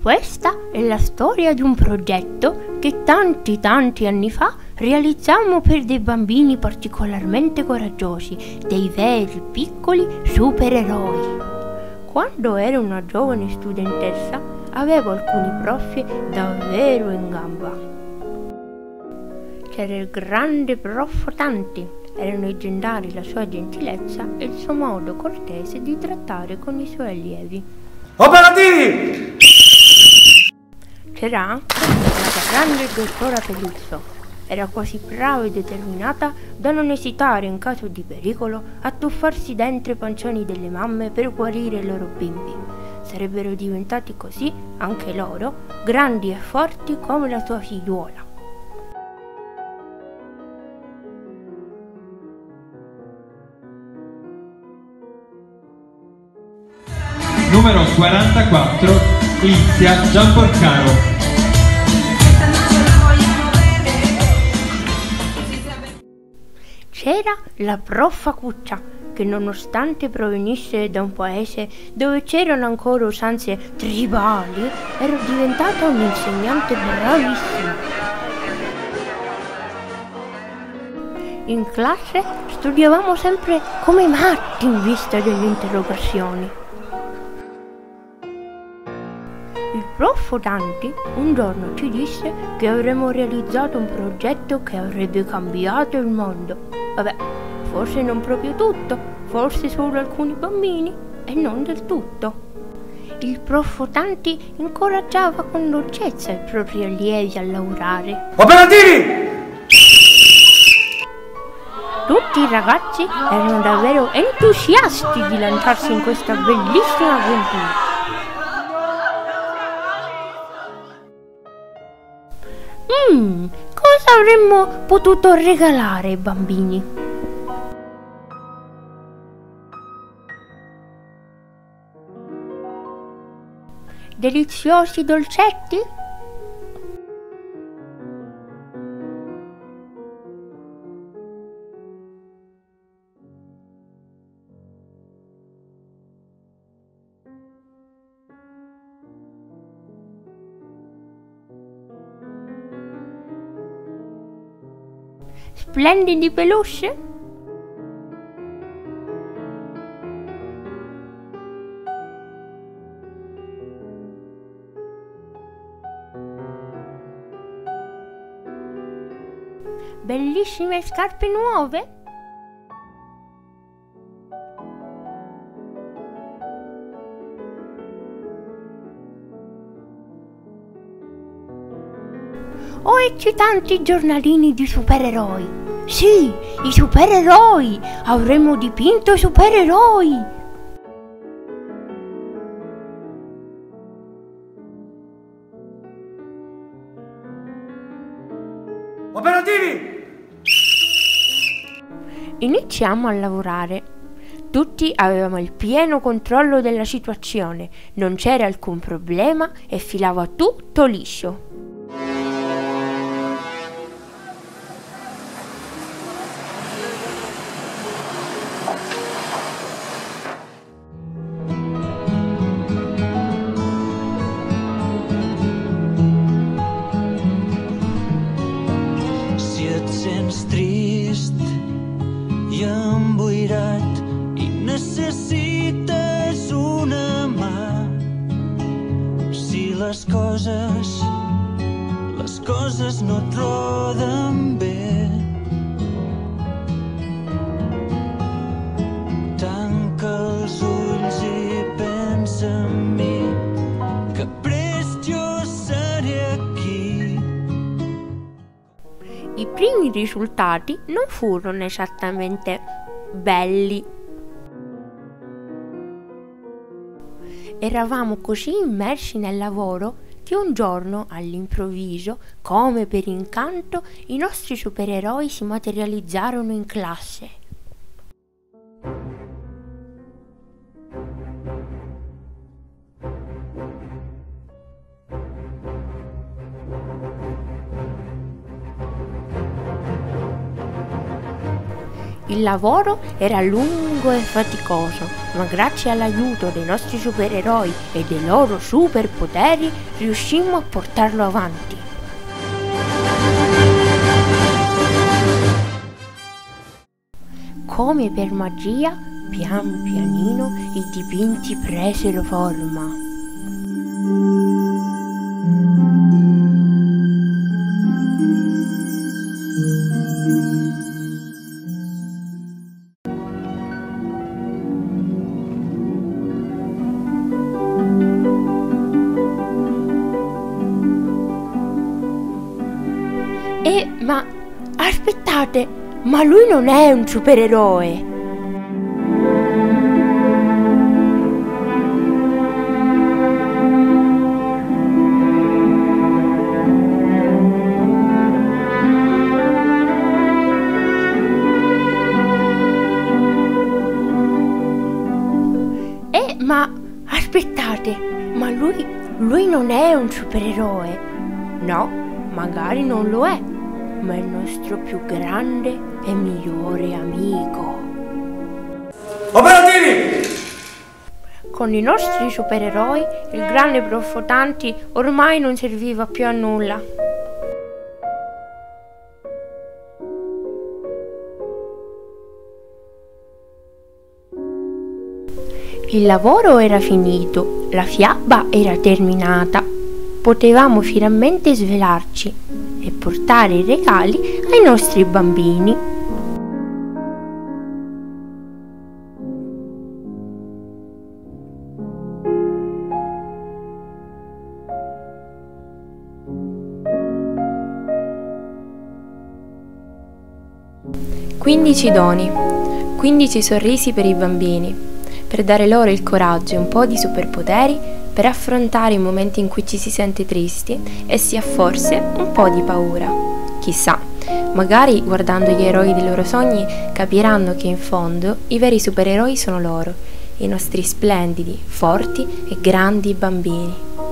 Questa è la storia di un progetto che tanti anni fa realizzammo per dei bambini particolarmente coraggiosi, dei veri piccoli supereroi. Quando ero una giovane studentessa avevo alcuni prof davvero in gamba. C'era il grande prof Tanti, erano leggendari la sua gentilezza e il suo modo cortese di trattare con i suoi allievi. Operativi! C'era anche la grande dottora Peluzzo. Era così brava e determinata da non esitare in caso di pericolo a tuffarsi dentro i pancioni delle mamme per guarire i loro bimbi. Sarebbero diventati così anche loro, grandi e forti come la sua figliuola. Numero 44, Lizia Gianporcaro. C'era la prof Cuccia, che nonostante provenisse da un paese dove c'erano ancora usanze tribali, era diventata un'insegnante bravissima. In classe studiavamo sempre come matti in vista delle interrogazioni. Il prof Tanti un giorno ci disse che avremmo realizzato un progetto che avrebbe cambiato il mondo. Vabbè, forse non proprio tutto, forse solo alcuni bambini e non del tutto. Il prof Tanti incoraggiava con dolcezza i propri allievi a lavorare. Operativi! Tutti i ragazzi erano davvero entusiasti di lanciarsi in questa bellissima avventura. Cosa avremmo potuto regalare ai bambini? Deliziosi dolcetti? Splendidi peluche? Bellissime scarpe nuove? O eccitanti giornalini di supereroi? Sì, i supereroi! Avremmo dipinto i supereroi! Operativi! Iniziamo a lavorare. Tutti avevamo il pieno controllo della situazione, non c'era alcun problema e filava tutto liscio. Si et sents trist i emboirat i necessites una mà, si les coses no et roden bé, tanca els ulls i pensa en mi, que prest jo seré aquí. I primi risultati non furono esattamente belli. Eravamo così immersi nel lavoro che un giorno, all'improvviso, come per incanto, i nostri supereroi si materializzarono in classe. Il lavoro era lungo e faticoso, ma grazie all'aiuto dei nostri supereroi e dei loro superpoteri riuscimmo a portarlo avanti. Come per magia, pian pianino i dipinti presero forma. Ma aspettate, ma lui non è un supereroe! Ma aspettate, ma lui non è un supereroe! No, magari non lo è, ma è il nostro più grande e migliore amico. Operativi! Con i nostri supereroi, il grande prof Fotanti ormai non serviva più a nulla. Il lavoro era finito, la fiaba era terminata. Potevamo finalmente svelarci e portare i regali ai nostri bambini. «15 doni, 15 sorrisi per i bambini, per dare loro il coraggio e un po' di superpoteri per affrontare i momenti in cui ci si sente tristi e si ha forse un po' di paura. Chissà, magari guardando gli eroi dei loro sogni capiranno che in fondo i veri supereroi sono loro, i nostri splendidi, forti e grandi bambini».